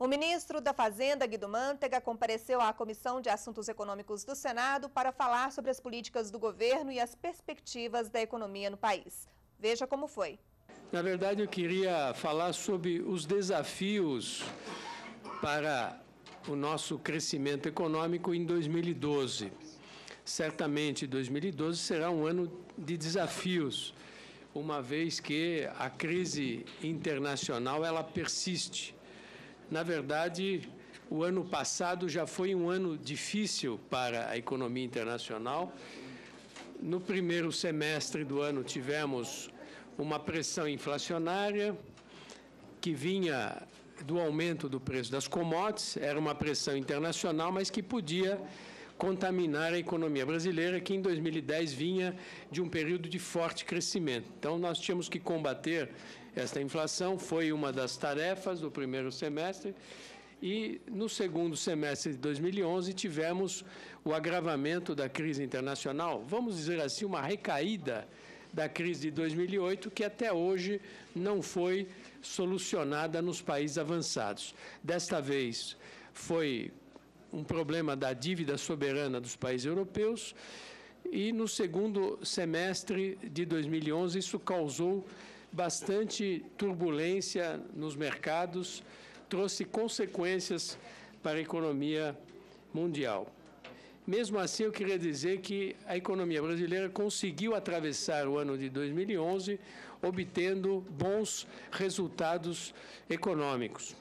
O ministro da Fazenda, Guido Mantega, compareceu à Comissão de Assuntos Econômicos do Senado para falar sobre as políticas do governo e as perspectivas da economia no país. Veja como foi. Na verdade, eu queria falar sobre os desafios para o nosso crescimento econômico em 2012. Certamente, 2012 será um ano de desafios, uma vez que a crise internacional ela persiste. Na verdade, o ano passado já foi um ano difícil para a economia internacional. No primeiro semestre do ano tivemos uma pressão inflacionária que vinha do aumento do preço das commodities, era uma pressão internacional, mas que podia contaminar a economia brasileira, que em 2010 vinha de um período de forte crescimento. Então, nós tínhamos que combater esta inflação, foi uma das tarefas do primeiro semestre, e no segundo semestre de 2011 tivemos o agravamento da crise internacional, vamos dizer assim, uma recaída da crise de 2008, que até hoje não foi solucionada nos países avançados. Desta vez foi um problema da dívida soberana dos países europeus, e no segundo semestre de 2011 isso causou bastante turbulência nos mercados, trouxe consequências para a economia mundial. Mesmo assim, eu queria dizer que a economia brasileira conseguiu atravessar o ano de 2011, obtendo bons resultados econômicos.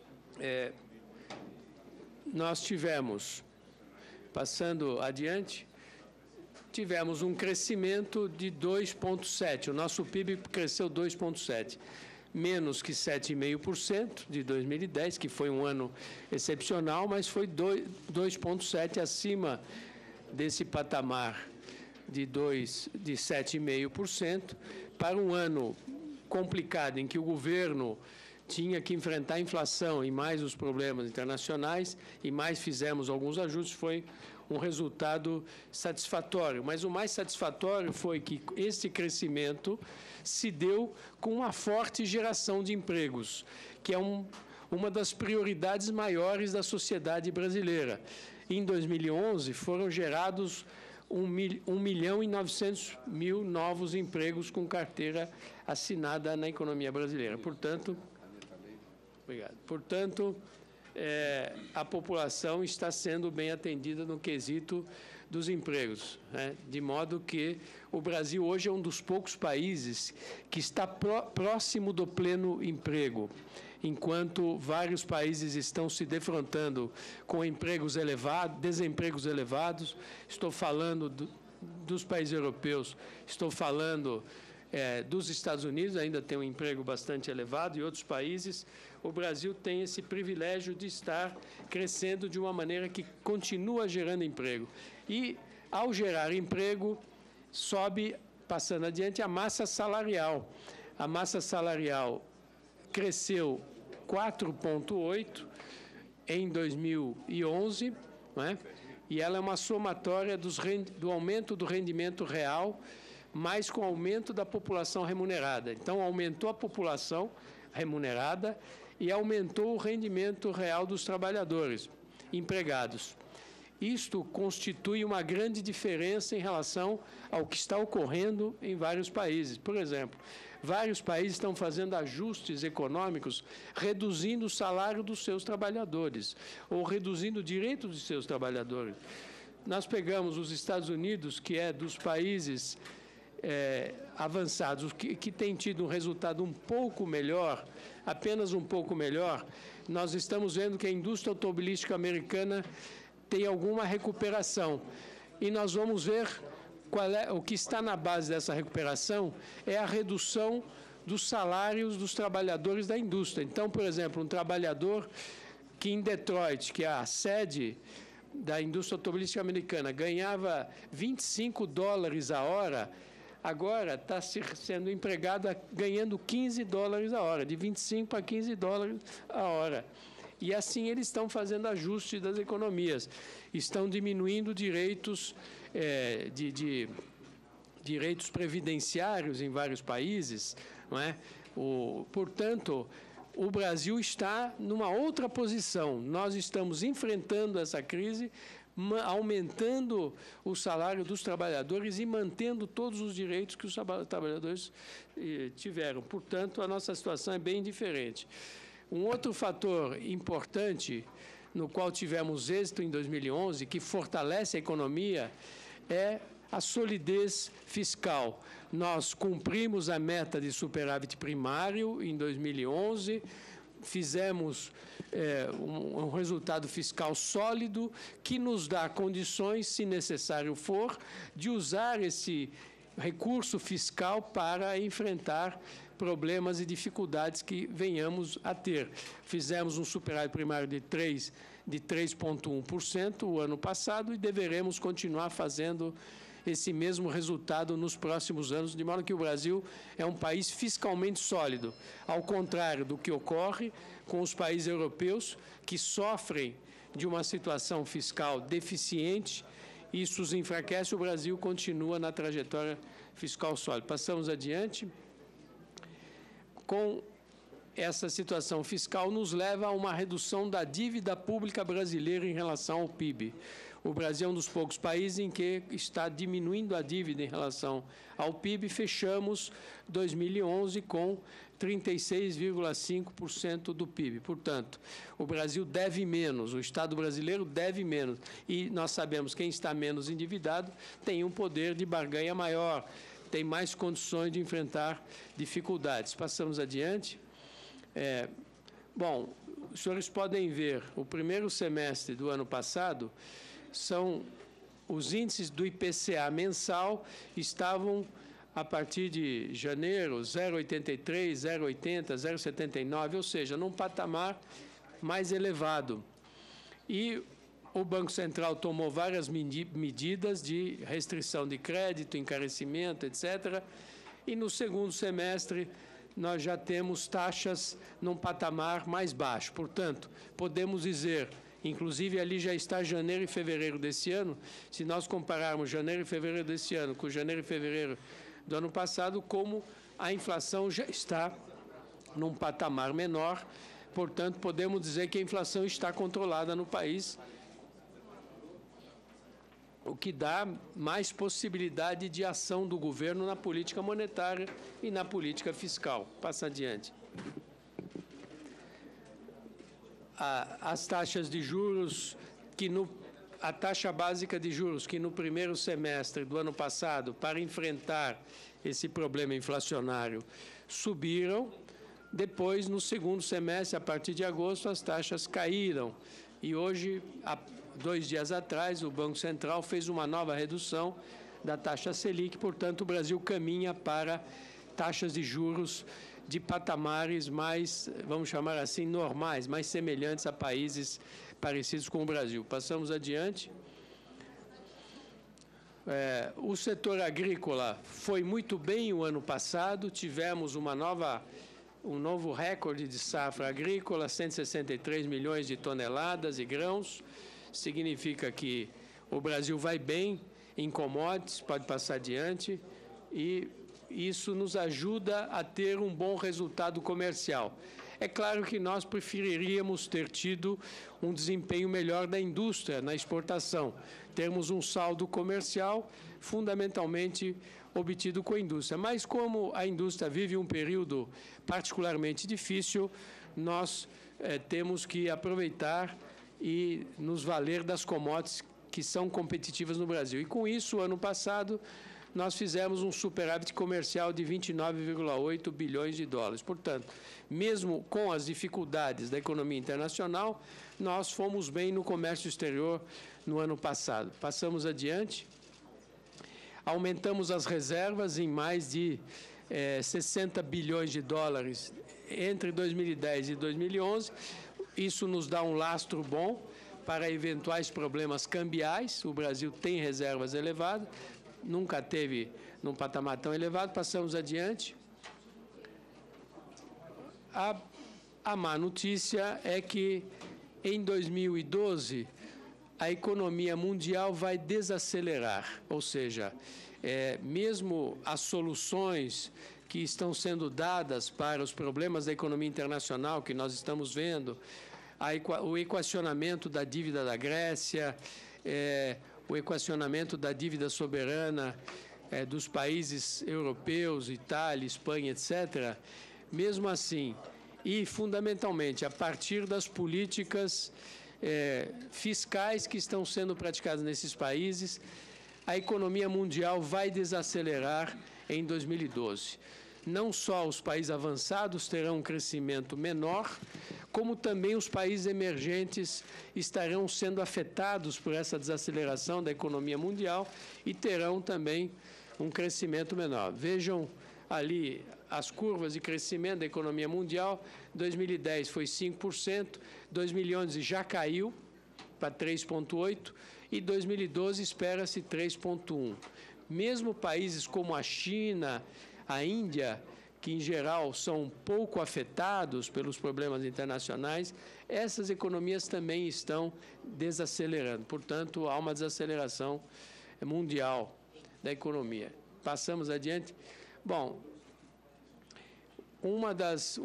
Nós tivemos, passando adiante, tivemos um crescimento de 2,7%. O nosso PIB cresceu 2,7%, menos que 7,5% de 2010, que foi um ano excepcional, mas foi 2,7% acima desse patamar de 7,5%, para um ano complicado em que o governo tinha que enfrentar a inflação e mais os problemas internacionais, e mais fizemos alguns ajustes, foi um resultado satisfatório. Mas o mais satisfatório foi que esse crescimento se deu com uma forte geração de empregos, que é uma das prioridades maiores da sociedade brasileira. Em 2011, foram gerados 1.900.000 novos empregos com carteira assinada na economia brasileira. Portanto, a população está sendo bem atendida no quesito dos empregos, né? De modo que o Brasil hoje é um dos poucos países que está próximo do pleno emprego, enquanto vários países estão se defrontando com desempregos elevados. Estou falando dos países europeus, estou falando dos Estados Unidos, ainda tem um emprego bastante elevado, e outros países. O Brasil tem esse privilégio de estar crescendo de uma maneira que continua gerando emprego. E, ao gerar emprego, sobe, passando adiante, a massa salarial. A massa salarial cresceu 4,8% em 2011, né? E ela é uma somatória do aumento do rendimento real, mas com o aumento da população remunerada. Então, aumentou a população remunerada e aumentou o rendimento real dos trabalhadores empregados. Isto constitui uma grande diferença em relação ao que está ocorrendo em vários países. Por exemplo, vários países estão fazendo ajustes econômicos, reduzindo o salário dos seus trabalhadores, ou reduzindo o direito dos seus trabalhadores. Nós pegamos os Estados Unidos, que é dos países avançados, que tem tido um resultado um pouco melhor, apenas um pouco melhor. Nós estamos vendo que a indústria automobilística americana tem alguma recuperação, e nós vamos ver o que está na base dessa recuperação é a redução dos salários dos trabalhadores da indústria. Então, por exemplo, um trabalhador que em Detroit, que é a sede da indústria automobilística americana, ganhava $25 a hora, agora está sendo empregado ganhando $15 a hora, de 25 para $15 a hora. E assim eles estão fazendo ajuste das economias, estão diminuindo direitos, direitos previdenciários em vários países, não é? Portanto, o Brasil está numa outra posição. Nós estamos enfrentando essa crise, aumentando o salário dos trabalhadores e mantendo todos os direitos que os trabalhadores tiveram. Portanto, a nossa situação é bem diferente. Um outro fator importante, no qual tivemos êxito em 2011, que fortalece a economia, é a solidez fiscal. Nós cumprimos a meta de superávit primário em 2011, fizemos um resultado fiscal sólido que nos dá condições, se necessário for, de usar esse recurso fiscal para enfrentar problemas e dificuldades que venhamos a ter. Fizemos um superávit primário de 3,1% o ano passado e deveremos continuar fazendo esse mesmo resultado nos próximos anos, de modo que o Brasil é um país fiscalmente sólido, ao contrário do que ocorre com os países europeus, que sofrem de uma situação fiscal deficiente. Isso os enfraquece, o Brasil continua na trajetória fiscal sólida. Passamos adiante. Com essa situação fiscal, nos leva a uma redução da dívida pública brasileira em relação ao PIB. O Brasil é um dos poucos países em que está diminuindo a dívida em relação ao PIB. Fechamos 2011 com 36,5% do PIB. Portanto, o Brasil deve menos, o Estado brasileiro deve menos. E nós sabemos que quem está menos endividado tem um poder de barganha maior, tem mais condições de enfrentar dificuldades. Passamos adiante. Bom, os senhores podem ver, o primeiro semestre do ano passado, são os índices do IPCA mensal estavam, a partir de janeiro, 0,83, 0,80, 0,79, ou seja, num patamar mais elevado. E o Banco Central tomou várias medidas de restrição de crédito, encarecimento, etc. E no segundo semestre nós já temos taxas num patamar mais baixo. Portanto, podemos dizer, inclusive ali já está janeiro e fevereiro desse ano, se nós compararmos janeiro e fevereiro desse ano com janeiro e fevereiro do ano passado, como a inflação já está num patamar menor, portanto, podemos dizer que a inflação está controlada no país, o que dá mais possibilidade de ação do governo na política monetária e na política fiscal. Passa adiante. As taxas de juros, a taxa básica de juros, que no primeiro semestre do ano passado, para enfrentar esse problema inflacionário, subiram. Depois, no segundo semestre, a partir de agosto, as taxas caíram. E hoje, 2 dias atrás, o Banco Central fez uma nova redução da taxa Selic, portanto, o Brasil caminha para taxas de juros de patamares mais, vamos chamar assim, normais, mais semelhantes a países parecidos com o Brasil. Passamos adiante. O setor agrícola foi muito bem o ano passado, tivemos um novo recorde de safra agrícola, 163 milhões de toneladas de grãos. Significa que o Brasil vai bem em commodities, pode passar adiante, e isso nos ajuda a ter um bom resultado comercial. É claro que nós preferiríamos ter tido um desempenho melhor da indústria na exportação, termos um saldo comercial fundamentalmente obtido com a indústria. Mas como a indústria vive um período particularmente difícil, nós temos que aproveitar e nos valer das commodities que são competitivas no Brasil. E com isso, ano passado, nós fizemos um superávit comercial de 29,8 bilhões de dólares. Portanto, mesmo com as dificuldades da economia internacional, nós fomos bem no comércio exterior no ano passado. Passamos adiante. Aumentamos as reservas em mais de 60 bilhões de dólares entre 2010 e 2011. Isso nos dá um lastro bom para eventuais problemas cambiais. O Brasil tem reservas elevadas, nunca teve num patamar tão elevado. Passamos adiante. A má notícia é que, em 2012, a economia mundial vai desacelerar, ou seja, mesmo as soluções que estão sendo dadas para os problemas da economia internacional que nós estamos vendo, o equacionamento da dívida da Grécia, o equacionamento da dívida soberana dos países europeus, Itália, Espanha, etc., mesmo assim, e fundamentalmente a partir das políticas fiscais que estão sendo praticadas nesses países, a economia mundial vai desacelerar em 2012. Não só os países avançados terão um crescimento menor, como também os países emergentes estarão sendo afetados por essa desaceleração da economia mundial e terão também um crescimento menor. Vejam ali as curvas de crescimento da economia mundial. 2010 foi 5%, 2011 já caiu para 3,8% e 2012 espera-se 3,1%. Mesmo países como a China, a Índia, que em geral são pouco afetados pelos problemas internacionais, essas economias também estão desacelerando. Portanto, há uma desaceleração mundial da economia. Passamos adiante. Bom, uma das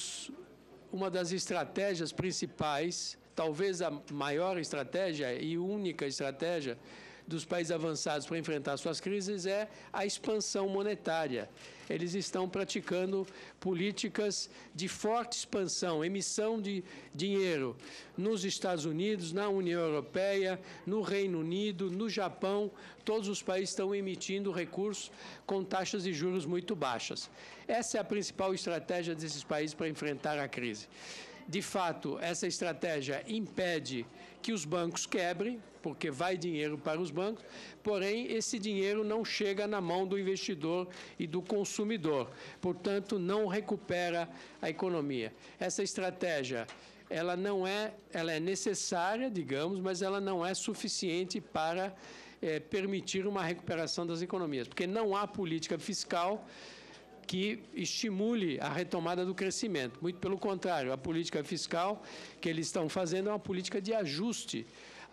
estratégias principais, talvez a maior estratégia e única estratégia dos países avançados para enfrentar suas crises é a expansão monetária. Eles estão praticando políticas de forte expansão, emissão de dinheiro nos Estados Unidos, na União Europeia, no Reino Unido, no Japão. Todos os países estão emitindo recursos com taxas de juros muito baixas. Essa é a principal estratégia desses países para enfrentar a crise. De fato, essa estratégia impede que os bancos quebrem, porque vai dinheiro para os bancos, porém, esse dinheiro não chega na mão do investidor e do consumidor. Portanto, não recupera a economia. Essa estratégia, ela é necessária, digamos, mas ela não é suficiente para permitir uma recuperação das economias, porque não há política fiscal que estimule a retomada do crescimento. Muito pelo contrário, a política fiscal que eles estão fazendo é uma política de ajuste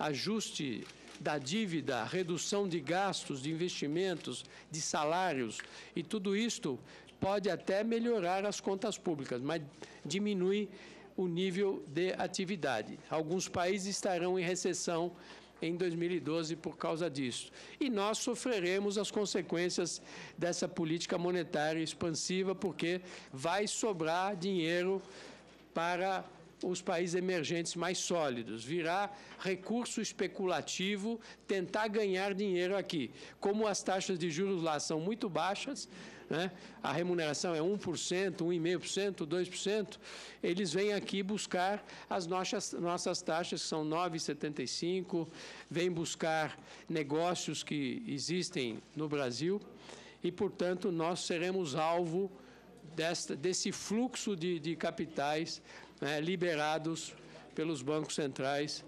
da dívida, redução de gastos, de investimentos, de salários, e tudo isto pode até melhorar as contas públicas, mas diminui o nível de atividade. Alguns países estarão em recessão em 2012 por causa disso. E nós sofreremos as consequências dessa política monetária expansiva, porque vai sobrar dinheiro para os países emergentes mais sólidos, virá recurso especulativo, tentar ganhar dinheiro aqui. Como as taxas de juros lá são muito baixas, né, a remuneração é 1%, 1,5%, 2%, eles vêm aqui buscar as nossas taxas, que são 9,75%, vêm buscar negócios que existem no Brasil e, portanto, nós seremos alvo desse fluxo de capitais liberados pelos bancos centrais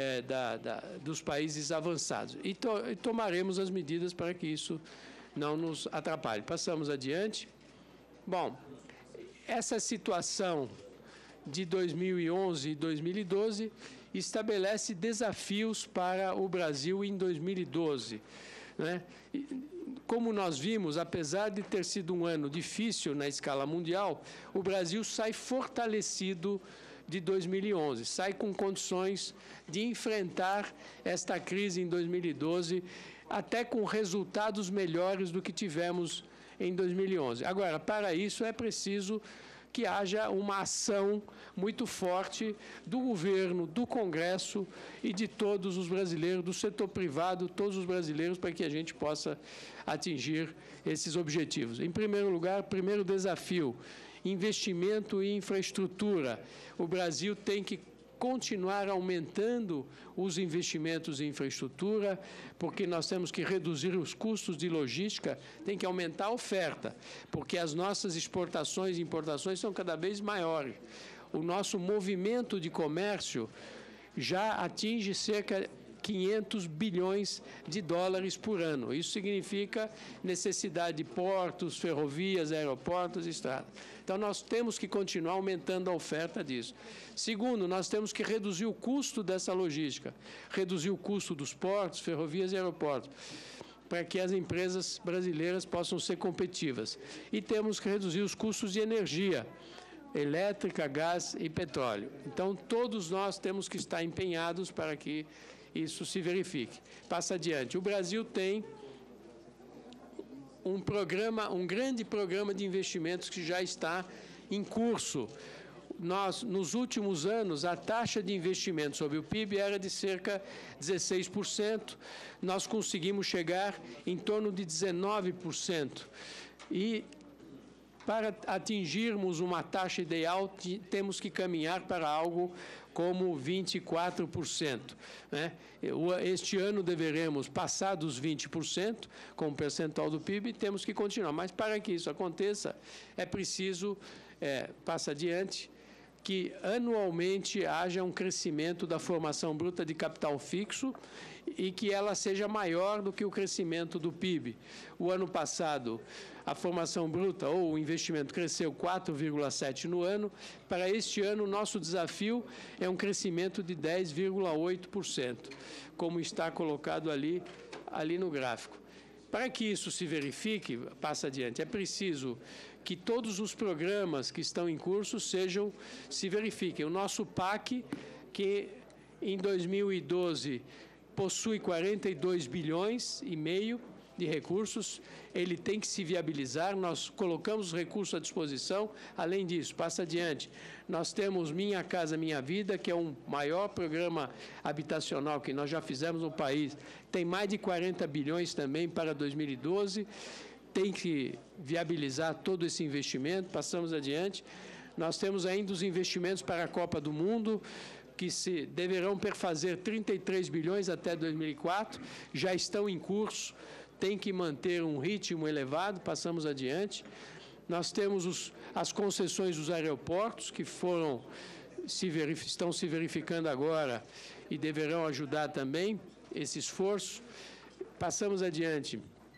dos países avançados. E tomaremos as medidas para que isso não nos atrapalhe. Passamos adiante. Bom, essa situação de 2011 e 2012 estabelece desafios para o Brasil em 2012, né? Como nós vimos, apesar de ter sido um ano difícil na escala mundial, o Brasil sai fortalecido de 2011, sai com condições de enfrentar esta crise em 2012, até com resultados melhores do que tivemos em 2011. Agora, para isso é preciso que haja uma ação muito forte do governo, do Congresso e de todos os brasileiros, do setor privado, todos os brasileiros, para que a gente possa atingir esses objetivos. Em primeiro lugar, primeiro desafio, investimento em infraestrutura. O Brasil tem que continuar aumentando os investimentos em infraestrutura, porque nós temos que reduzir os custos de logística, tem que aumentar a oferta, porque as nossas exportações e importações são cada vez maiores. O nosso movimento de comércio já atinge cerca de 500 bilhões de dólares por ano. Isso significa necessidade de portos, ferrovias, aeroportos, estradas. Então, nós temos que continuar aumentando a oferta disso. Segundo, nós temos que reduzir o custo dessa logística, reduzir o custo dos portos, ferrovias e aeroportos. para que as empresas brasileiras possam ser competitivas. E temos que reduzir os custos de energia, elétrica, gás e petróleo. Então, todos nós temos que estar empenhados para que isso se verifique. Passa adiante. O Brasil tem um grande programa de investimentos que já está em curso. Nos últimos anos, a taxa de investimento sobre o PIB era de cerca de 16%. Nós conseguimos chegar em torno de 19%. E, para atingirmos uma taxa ideal, temos que caminhar para algo como 24%. Né? Este ano deveremos passar dos 20% como percentual do PIB e temos que continuar. Mas, para que isso aconteça, é preciso, passa adiante, que anualmente haja um crescimento da formação bruta de capital fixo e que ela seja maior do que o crescimento do PIB. O ano passado, a formação bruta ou o investimento cresceu 4,7% no ano. Para este ano, o nosso desafio é um crescimento de 10,8%, como está colocado ali no gráfico. Para que isso se verifique, passa adiante, é preciso que todos os programas que estão em curso se verifiquem. O nosso PAC, que em 2012 possui 42 bilhões e meio de recursos, ele tem que se viabilizar, nós colocamos os recursos à disposição. Além disso, passa adiante, nós temos Minha Casa Minha Vida, que é um maior programa habitacional que nós já fizemos no país, tem mais de 40 bilhões também para 2012, tem que viabilizar todo esse investimento. Passamos adiante, nós temos ainda os investimentos para a Copa do Mundo, que deverão perfazer 33 bilhões até 2004, já estão em curso, tem que manter um ritmo elevado. Passamos adiante. Nós temos as concessões dos aeroportos, que estão se verificando agora e deverão ajudar também esse esforço. Passamos adiante.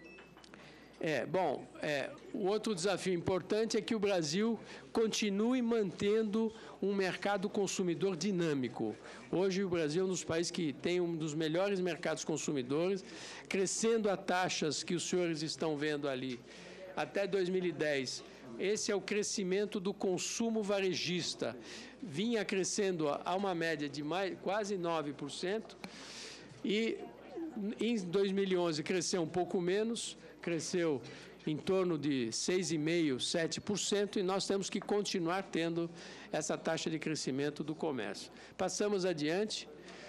O outro desafio importante é que o Brasil continue mantendo um mercado consumidor dinâmico. Hoje, o Brasil é um dos países que tem um dos melhores mercados consumidores, crescendo a taxas que os senhores estão vendo ali. Até 2010, esse é o crescimento do consumo varejista. Vinha crescendo a uma média de quase 9%, e em 2011 cresceu um pouco menos, cresceu em torno de 6,5%, 7%, e nós temos que continuar tendo essa taxa de crescimento do comércio. Passamos adiante.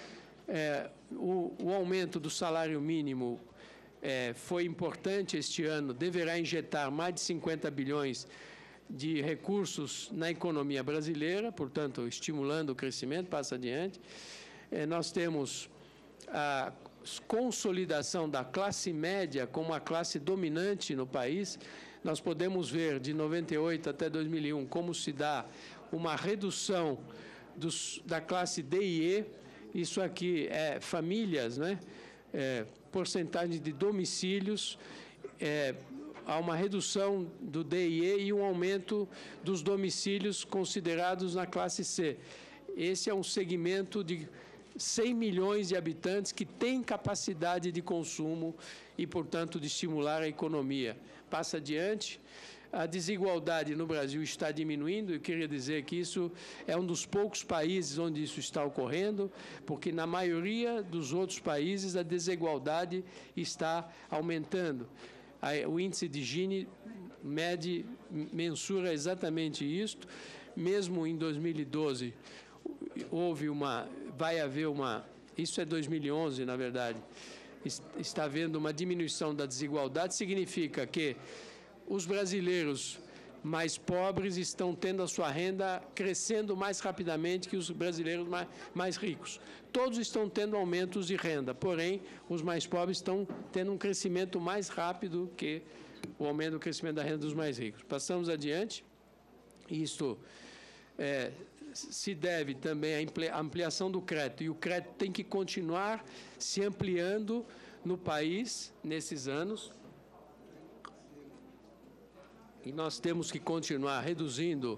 O aumento do salário mínimo foi importante este ano, deverá injetar mais de 50 bilhões de recursos na economia brasileira, portanto, estimulando o crescimento. Passa adiante. Nós temos a consolidação da classe média como a classe dominante no país. Nós podemos ver de 98 até 2001 como se dá uma redução da classe D e E. Isso aqui é famílias, né? Porcentagem de domicílios, há uma redução do D e E e um aumento dos domicílios considerados na classe C. Esse é um segmento de 100 milhões de habitantes que têm capacidade de consumo e, portanto, de estimular a economia. Passa adiante. A desigualdade no Brasil está diminuindo. Eu queria dizer que isso é um dos poucos países onde isso está ocorrendo, porque na maioria dos outros países a desigualdade está aumentando. O índice de Gini mensura exatamente isto. Mesmo em 2012, vai haver isso é 2011, na verdade, está havendo uma diminuição da desigualdade. Significa que os brasileiros mais pobres estão tendo a sua renda crescendo mais rapidamente que os brasileiros mais ricos. Todos estão tendo aumentos de renda, porém, os mais pobres estão tendo um crescimento mais rápido que o aumento do crescimento da renda dos mais ricos. Passamos adiante. Isto se deve também à ampliação do crédito, e o crédito tem que continuar se ampliando no país nesses anos, e nós temos que continuar reduzindo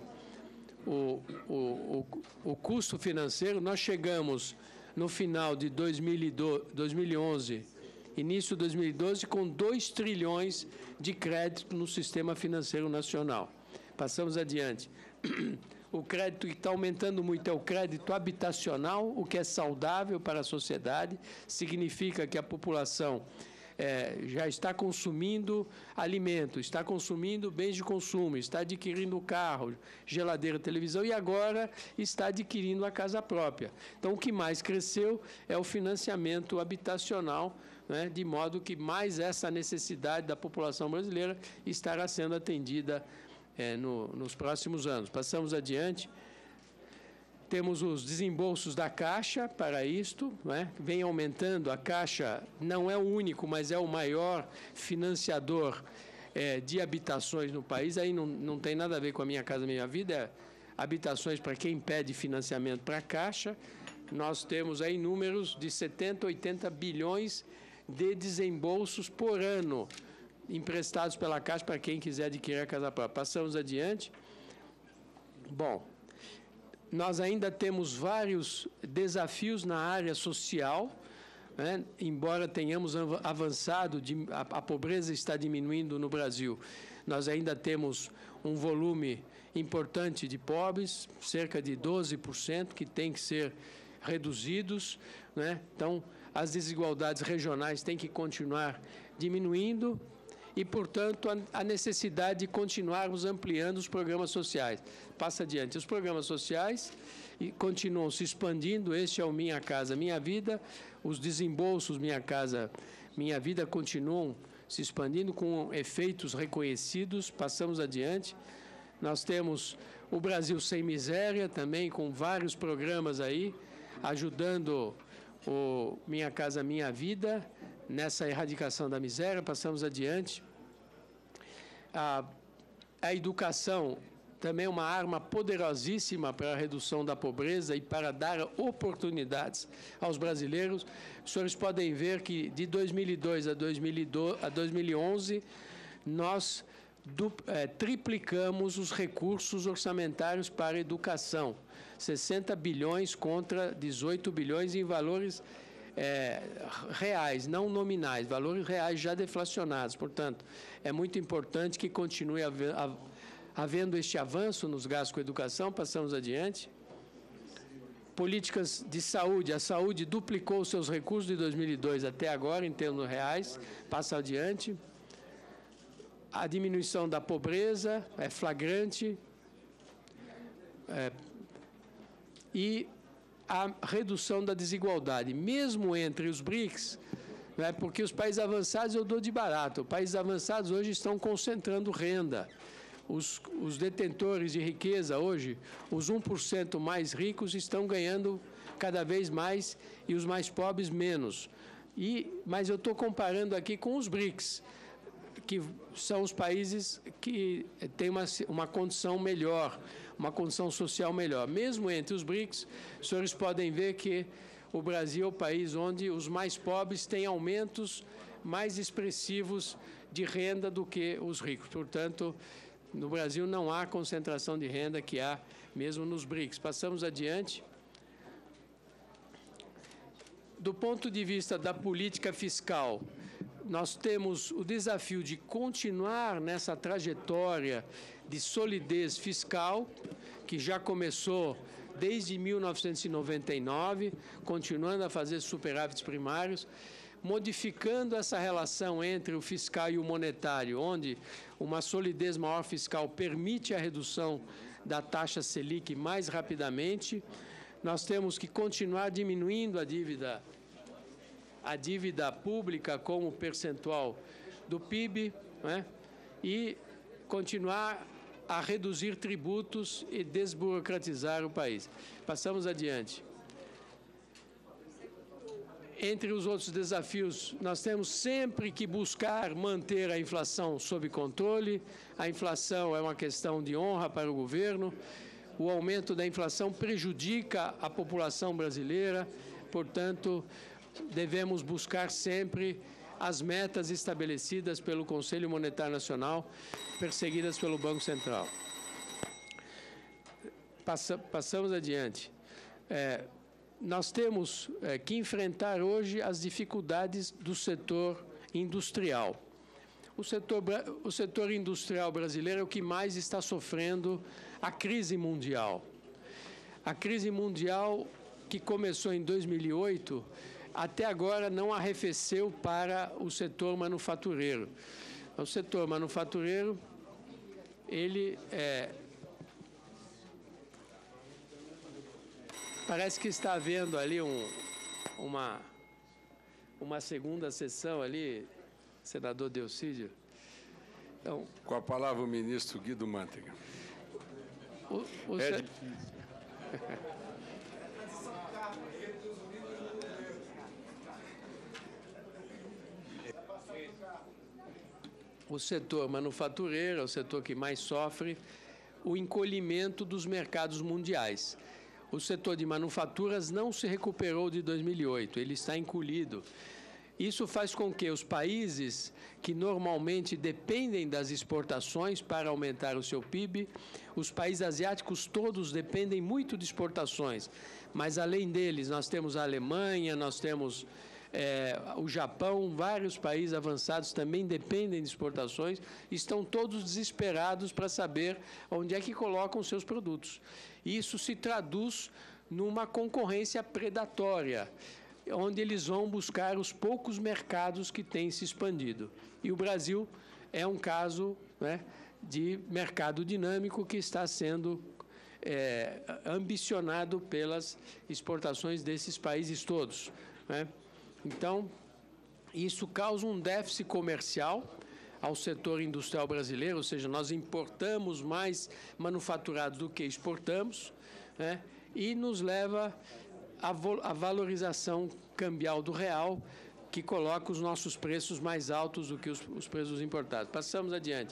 o custo financeiro. Nós chegamos no final de 2011 início de 2012, com 2 trilhões de crédito no sistema financeiro nacional. Passamos adiante. O crédito que está aumentando muito é o crédito habitacional, o que é saudável para a sociedade, significa que a população já está consumindo alimento, está consumindo bens de consumo, está adquirindo carro, geladeira, televisão e agora está adquirindo a casa própria. Então, o que mais cresceu é o financiamento habitacional, né, de modo que mais essa necessidade da população brasileira estará sendo atendida nos próximos anos. Passamos adiante. Temos os desembolsos da Caixa para isto, né? Vem aumentando. A Caixa não é o único, mas é o maior financiador de habitações no país. Aí não tem nada a ver com a Minha Casa Minha Vida, é habitações para quem pede financiamento para a Caixa. Nós temos aí números de 70, 80 bilhões de desembolsos por ano emprestados pela Caixa para quem quiser adquirir a casa própria. Passamos adiante. Bom, nós ainda temos vários desafios na área social, né? Embora tenhamos avançado, a pobreza está diminuindo no Brasil, nós ainda temos um volume importante de pobres, cerca de 12%, que tem que ser reduzidos, né? Então, as desigualdades regionais têm que continuar diminuindo e, portanto, a necessidade de continuarmos ampliando os programas sociais. Passa adiante. Os programas sociais continuam se expandindo. Este é o Minha Casa Minha Vida. Os desembolsos Minha Casa Minha Vida continuam se expandindo com efeitos reconhecidos. Passamos adiante. Nós temos o Brasil Sem Miséria também, com vários programas aí, ajudando o Minha Casa Minha Vida nessa erradicação da miséria. Passamos adiante. A educação também é uma arma poderosíssima para a redução da pobreza e para dar oportunidades aos brasileiros. Os senhores podem ver que de 2002 a 2011, nós triplicamos os recursos orçamentários para a educação. 60 bilhões contra 18 bilhões em valores reais, não nominais, valores reais já deflacionados. Portanto, é muito importante que continue havendo este avanço nos gastos com a educação. Passamos adiante. Políticas de saúde. A saúde duplicou seus recursos de 2002 até agora, em termos reais. Passa adiante. A diminuição da pobreza é flagrante. E a redução da desigualdade, mesmo entre os BRICS, né, porque os países avançados eu dou de barato. Os países avançados hoje estão concentrando renda. Os detentores de riqueza hoje, os 1% mais ricos estão ganhando cada vez mais e os mais pobres menos. Mas eu estou comparando aqui com os BRICS, que são os países que têm uma condição melhor, uma condição social melhor. Mesmo entre os BRICS, os senhores podem ver que o Brasil é o país onde os mais pobres têm aumentos mais expressivos de renda do que os ricos. Portanto, no Brasil não há concentração de renda que há mesmo nos BRICS. Passamos adiante. Do ponto de vista da política fiscal, nós temos o desafio de continuar nessa trajetória de solidez fiscal, que já começou desde 1999, continuando a fazer superávites primários, modificando essa relação entre o fiscal e o monetário, onde uma solidez maior fiscal permite a redução da taxa Selic mais rapidamente. Nós temos que continuar diminuindo a dívida pública como percentual do PIB, né? E continuar a reduzir tributos e desburocratizar o país. Passamos adiante. Entre os outros desafios, nós temos sempre que buscar manter a inflação sob controle. A inflação é uma questão de honra para o governo. O aumento da inflação prejudica a população brasileira, portanto, devemos buscar sempre as metas estabelecidas pelo Conselho Monetário Nacional, perseguidas pelo Banco Central. Passamos adiante. nós temos que enfrentar hoje as dificuldades do setor industrial. O setor industrial brasileiro é o que mais está sofrendo a crise mundial. A crise mundial, que começou em 2008, até agora não arrefeceu para o setor manufatureiro. O setor manufatureiro, ele parece que está havendo ali uma segunda sessão ali, senador Delcídio. Então, com a palavra o ministro Guido Mantega. O setor manufatureiro é o setor que mais sofre o encolhimento dos mercados mundiais. O setor de manufaturas não se recuperou de 2008, ele está encolhido. Isso faz com que os países que normalmente dependem das exportações para aumentar o seu PIB, os países asiáticos todos dependem muito de exportações, mas além deles nós temos a Alemanha, nós temos o Japão, vários países avançados também dependem de exportações, estão todos desesperados para saber onde é que colocam seus produtos. Isso se traduz numa concorrência predatória, onde eles vão buscar os poucos mercados que têm se expandido. E o Brasil é um caso, né, de mercado dinâmico que está sendo ambicionado pelas exportações desses países todos, né? Então, isso causa um déficit comercial ao setor industrial brasileiro, ou seja, nós importamos mais manufaturados do que exportamos, né? E nos leva a valorização cambial do real, que coloca os nossos preços mais altos do que os preços importados. Passamos adiante.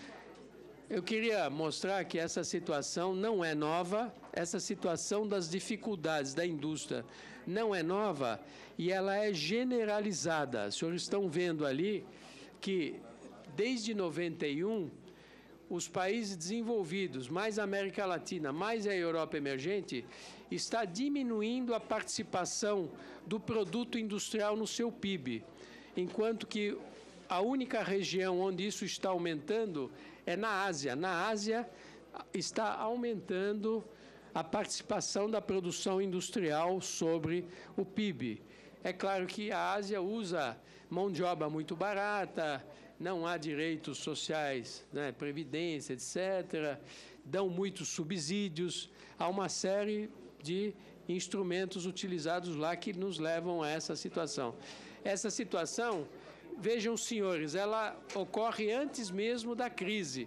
Eu queria mostrar que essa situação não é nova, essa situação das dificuldades da indústria não é nova e ela é generalizada. Os senhores estão vendo ali que, desde 91, os países desenvolvidos, mais a América Latina, mais a Europa emergente, está diminuindo a participação do produto industrial no seu PIB, enquanto que a única região onde isso está aumentando é na Ásia. Na Ásia está aumentando a participação da produção industrial sobre o PIB. É claro que a Ásia usa mão de obra muito barata, não há direitos sociais, né, previdência, etc., dão muitos subsídios, há uma série de instrumentos utilizados lá que nos levam a essa situação. Essa situação, vejam, senhores, ela ocorre antes mesmo da crise,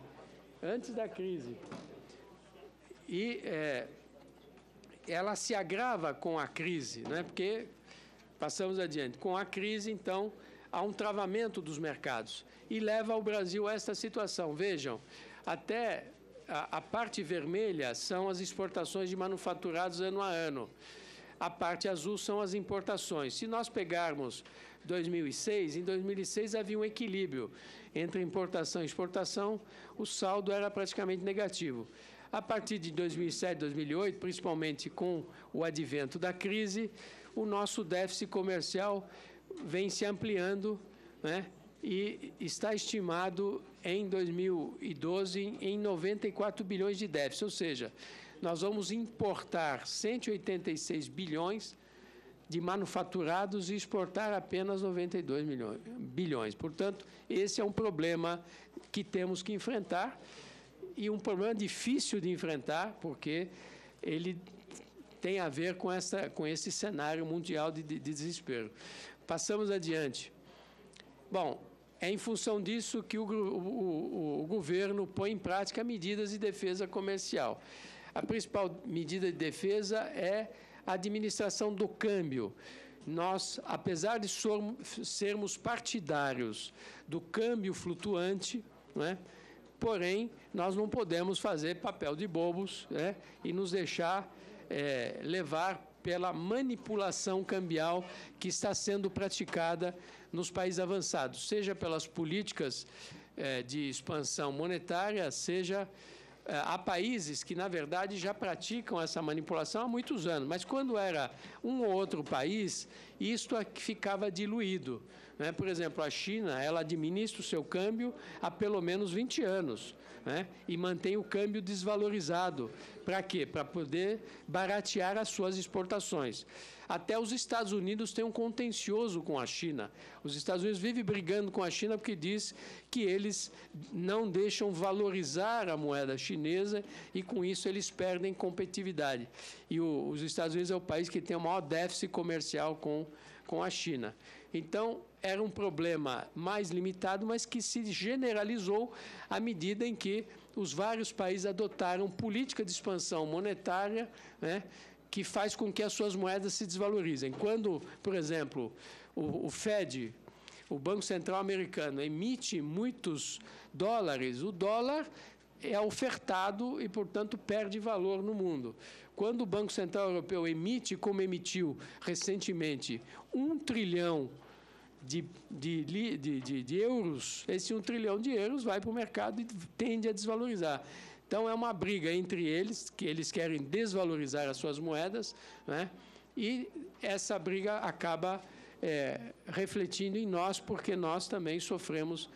e ela se agrava com a crise, né? Porque, passamos adiante, com a crise, então, há um travamento dos mercados e leva o Brasil a esta situação. Vejam, até a parte vermelha são as exportações de manufaturados ano a ano. A parte azul são as importações. Se nós pegarmos 2006, em 2006 havia um equilíbrio entre importação e exportação, o saldo era praticamente negativo. A partir de 2007, 2008, principalmente com o advento da crise, o nosso déficit comercial vem se ampliando, né, e está estimado em 2012 em 94 bilhões de déficit, ou seja, nós vamos importar 186 bilhões de manufaturados e exportar apenas 92 bilhões. Portanto, esse é um problema que temos que enfrentar e um problema difícil de enfrentar, porque ele tem a ver com esse cenário mundial de desespero. Passamos adiante. Bom, é em função disso que o governo põe em prática medidas de defesa comercial. A principal medida de defesa é a administração do câmbio. Nós, apesar de sermos partidários do câmbio flutuante, né, porém, nós não podemos fazer papel de bobos, né, e nos deixar levar pela manipulação cambial que está sendo praticada nos países avançados, seja pelas políticas de expansão monetária, seja há países que, na verdade, já praticam essa manipulação há muitos anos, mas quando era um ou outro país, isto ficava diluído, né? Por exemplo, a China, ela administra o seu câmbio há pelo menos 20 anos, né? E mantém o câmbio desvalorizado. Para quê? Para poder baratear as suas exportações. Até os Estados Unidos têm um contencioso com a China. Os Estados Unidos vivem brigando com a China porque diz que eles não deixam valorizar a moeda chinesa e, com isso, eles perdem competitividade. E os Estados Unidos é o país que tem o maior déficit comercial com a China. Então, era um problema mais limitado, mas que se generalizou à medida em que os vários países adotaram política de expansão monetária, né, que faz com que as suas moedas se desvalorizem. Quando, por exemplo, o Fed, o Banco Central Americano, emite muitos dólares, o dólar é ofertado e, portanto, perde valor no mundo. Quando o Banco Central Europeu emite, como emitiu recentemente, 1 trilhão de euros, esse 1 trilhão de euros vai para o mercado e tende a desvalorizar. Então, é uma briga entre eles, que eles querem desvalorizar as suas moedas, né? E essa briga acaba refletindo em nós, porque nós também sofremos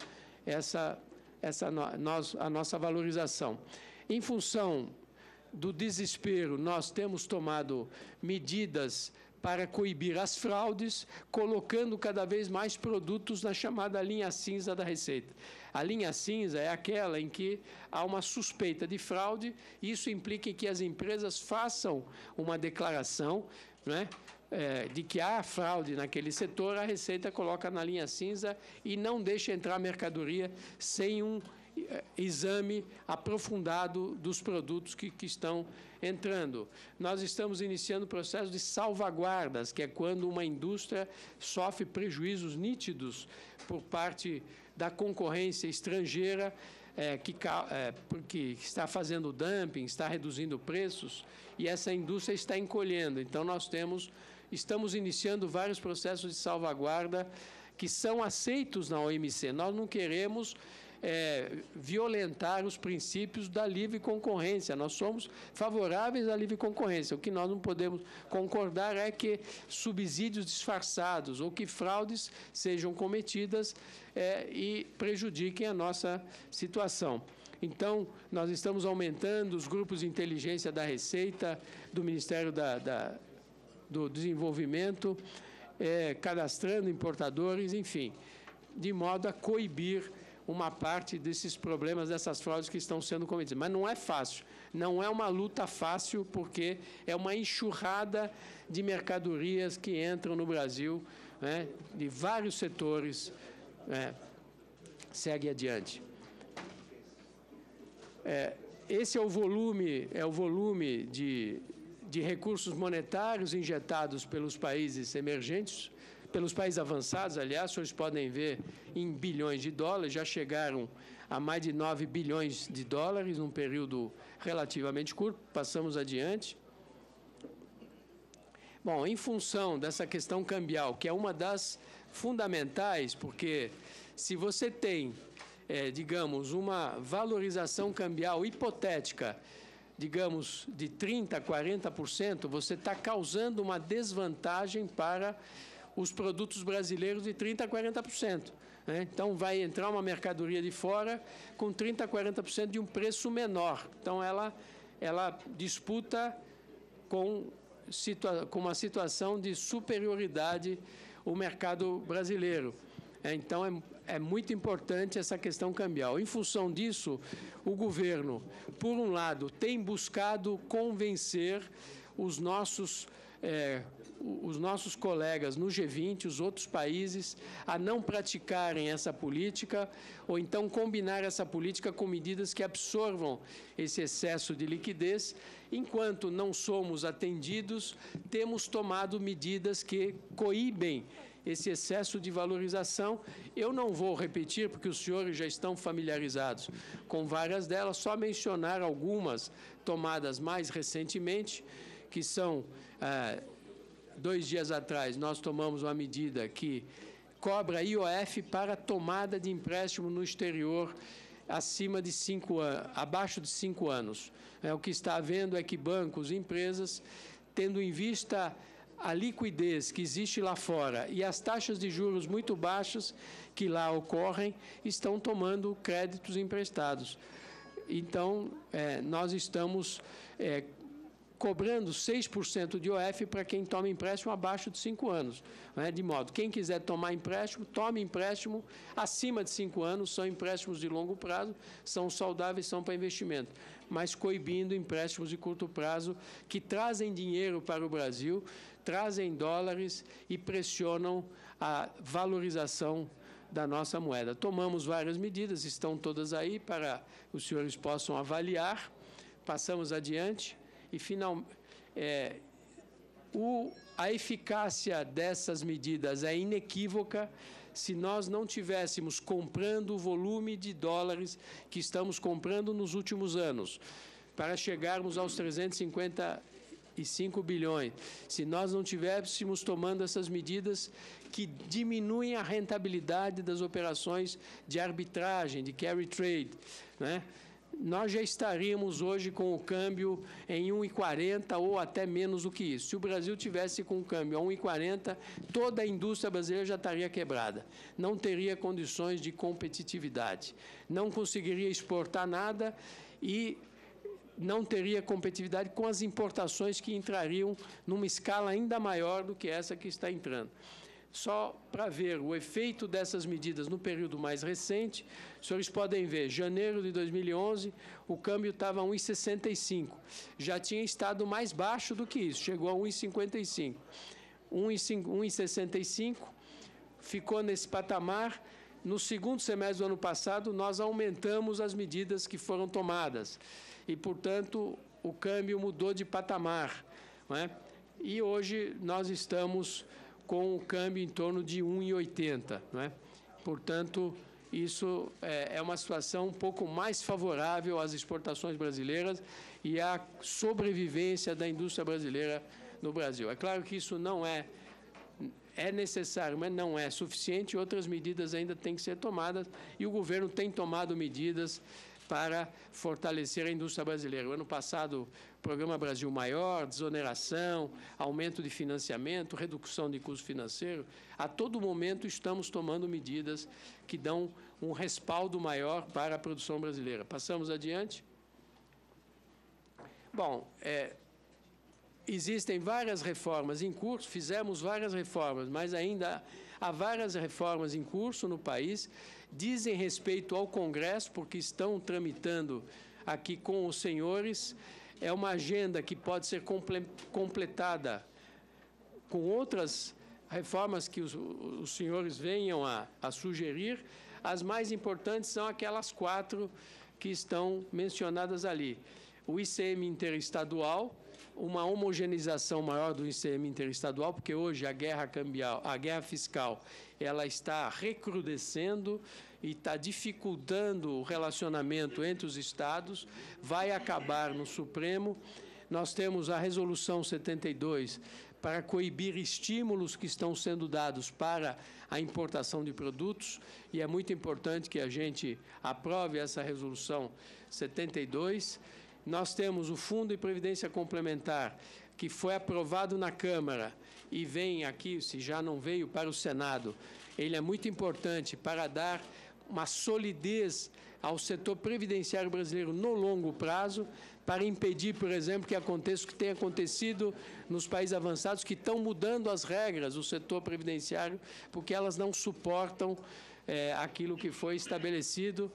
a nossa valorização. Em função do desespero, nós temos tomado medidas para coibir as fraudes, colocando cada vez mais produtos na chamada linha cinza da Receita. A linha cinza é aquela em que há uma suspeita de fraude, e isso implica que as empresas façam uma declaração, né, de que há fraude naquele setor, a Receita coloca na linha cinza e não deixa entrar mercadoria sem um exame aprofundado dos produtos que estão entrando. Nós estamos iniciando o processo de salvaguardas, que é quando uma indústria sofre prejuízos nítidos por parte da concorrência estrangeira, porque está fazendo dumping, está reduzindo preços, e essa indústria está encolhendo. Então, estamos iniciando vários processos de salvaguarda que são aceitos na OMC. Nós não queremos violentar os princípios da livre concorrência. Nós somos favoráveis à livre concorrência. O que nós não podemos concordar é que subsídios disfarçados ou que fraudes sejam cometidas e prejudiquem a nossa situação. Então, nós estamos aumentando os grupos de inteligência da Receita, do Ministério do Desenvolvimento, cadastrando importadores, enfim, de modo a coibir uma parte desses problemas, dessas fraudes que estão sendo cometidas. Mas não é fácil, não é uma luta fácil, porque é uma enxurrada de mercadorias que entram no Brasil, né, de vários setores. Segue adiante. Esse é o volume de recursos monetários injetados pelos países emergentes, pelos países avançados, aliás, vocês podem ver em bilhões de dólares, já chegaram a mais de 9 bilhões de dólares num período relativamente curto. Passamos adiante. Bom, em função dessa questão cambial, que é uma das fundamentais, porque se você tem, digamos, uma valorização cambial hipotética, digamos, de 30% a 40%, você está causando uma desvantagem para os produtos brasileiros de 30% a 40%. Né? Então, vai entrar uma mercadoria de fora com 30% a 40% de um preço menor. Então, ela disputa com uma situação de superioridade o mercado brasileiro. Então, é muito importante essa questão cambial. Em função disso, o governo, por um lado, tem buscado convencer os nossos colegas no G20, os outros países, a não praticarem essa política, ou então combinar essa política com medidas que absorvam esse excesso de liquidez. Enquanto não somos atendidos, temos tomado medidas que coíbem esse excesso de valorização. Eu não vou repetir, porque os senhores já estão familiarizados com várias delas, só mencionar algumas tomadas mais recentemente, que são... 2 dias atrás, nós tomamos uma medida que cobra IOF para tomada de empréstimo no exterior acima de 5 anos, abaixo de 5 anos. O que está havendo é que bancos e empresas, tendo em vista a liquidez que existe lá fora e as taxas de juros muito baixas que lá ocorrem, estão tomando créditos emprestados. Então, nós estamos cobrando 6% de IOF para quem toma empréstimo abaixo de 5 anos. De modo, quem quiser tomar empréstimo, tome empréstimo acima de 5 anos, são empréstimos de longo prazo, são saudáveis, são para investimento, mas coibindo empréstimos de curto prazo que trazem dinheiro para o Brasil, trazem dólares e pressionam a valorização da nossa moeda. Tomamos várias medidas, estão todas aí para os senhores possam avaliar, passamos adiante. E, a eficácia dessas medidas é inequívoca se nós não tivéssemos comprando o volume de dólares que estamos comprando nos últimos anos, para chegarmos aos 355 bilhões. Se nós não tivéssemos tomando essas medidas que diminuem a rentabilidade das operações de arbitragem, de carry trade, né? Nós já estaríamos hoje com o câmbio em 1,40 ou até menos do que isso. Se o Brasil tivesse com o câmbio a 1,40, toda a indústria brasileira já estaria quebrada. Não teria condições de competitividade. Não conseguiria exportar nada e não teria competitividade com as importações que entrariam numa escala ainda maior do que essa que está entrando. Só para ver o efeito dessas medidas no período mais recente, os senhores podem ver, janeiro de 2011, o câmbio estava a 1,65. Já tinha estado mais baixo do que isso, chegou a 1,55. 1,65, ficou nesse patamar. No segundo semestre do ano passado, nós aumentamos as medidas que foram tomadas. E, portanto, o câmbio mudou de patamar, não é? E hoje nós estamos com o câmbio em torno de 1,80, não é? Portanto, isso é uma situação um pouco mais favorável às exportações brasileiras e à sobrevivência da indústria brasileira no Brasil. É claro que isso não é necessário, mas não é suficiente, outras medidas ainda têm que ser tomadas e o governo tem tomado medidas para fortalecer a indústria brasileira. O ano passado, o Programa Brasil Maior, desoneração, aumento de financiamento, redução de custo financeiro. A todo momento estamos tomando medidas que dão um respaldo maior para a produção brasileira. Passamos adiante. Bom, existem várias reformas em curso, fizemos várias reformas, mas ainda há várias reformas em curso no país, dizem respeito ao Congresso, porque estão tramitando aqui com os senhores. É uma agenda que pode ser completada com outras reformas que os senhores venham a sugerir. As mais importantes são aquelas 4 que estão mencionadas ali. O ICM interestadual, uma homogeneização maior do ICM interestadual, porque hoje a guerra cambial, a guerra fiscal, ela está recrudescendo e está dificultando o relacionamento entre os estados, vai acabar no Supremo. Nós temos a Resolução 72 para coibir estímulos que estão sendo dados para a importação de produtos, e é muito importante que a gente aprove essa Resolução 72. Nós temos o Fundo de Previdência Complementar, que foi aprovado na Câmara e vem aqui, se já não veio, para o Senado. Ele é muito importante para dar uma solidez ao setor previdenciário brasileiro no longo prazo, para impedir, por exemplo, que aconteça o que tem acontecido nos países avançados, que estão mudando as regras do setor previdenciário, porque elas não suportam aquilo que foi estabelecido.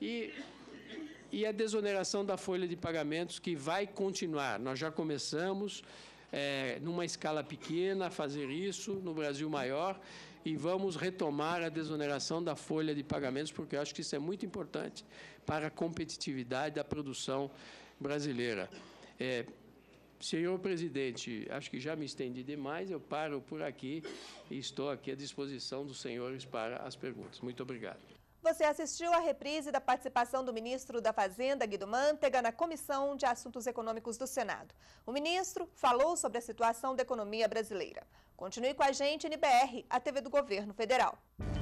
E a desoneração da folha de pagamentos, que vai continuar. Nós já começamos, numa escala pequena, a fazer isso, no Brasil Maior, e vamos retomar a desoneração da folha de pagamentos, porque eu acho que isso é muito importante para a competitividade da produção brasileira. Senhor presidente, acho que já me estendi demais, eu paro por aqui e estou aqui à disposição dos senhores para as perguntas. Muito obrigado. Você assistiu à reprise da participação do ministro da Fazenda, Guido Mantega, na Comissão de Assuntos Econômicos do Senado. O ministro falou sobre a situação da economia brasileira. Continue com a gente, NBR, a TV do Governo Federal.